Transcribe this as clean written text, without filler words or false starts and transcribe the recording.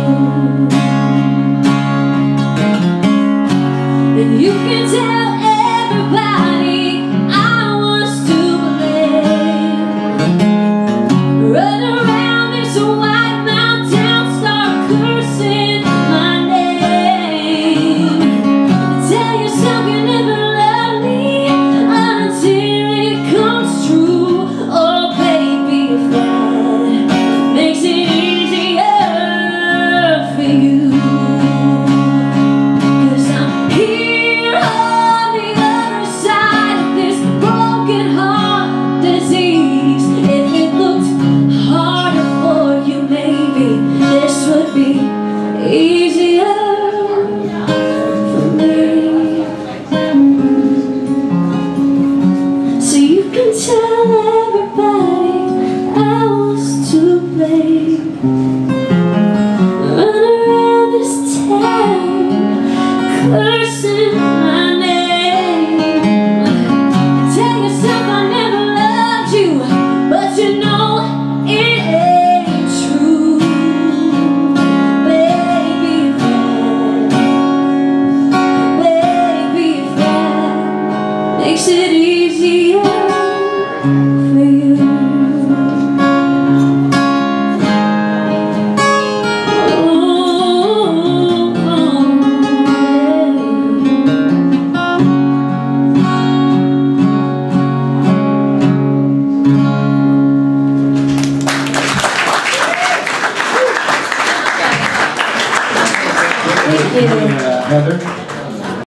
And you can tell everybody I was to blame. Run around this white mountain, start cursing my name. Tell yourself you never loved me until it comes true. Oh baby, if that makes it easier for you. Easier for me, so you can tell everybody I was to blame. Run around this town cursing my name. Tell yourself I never loved you, but you know it ain't true. Makes it easier for you. Thank you, Heather.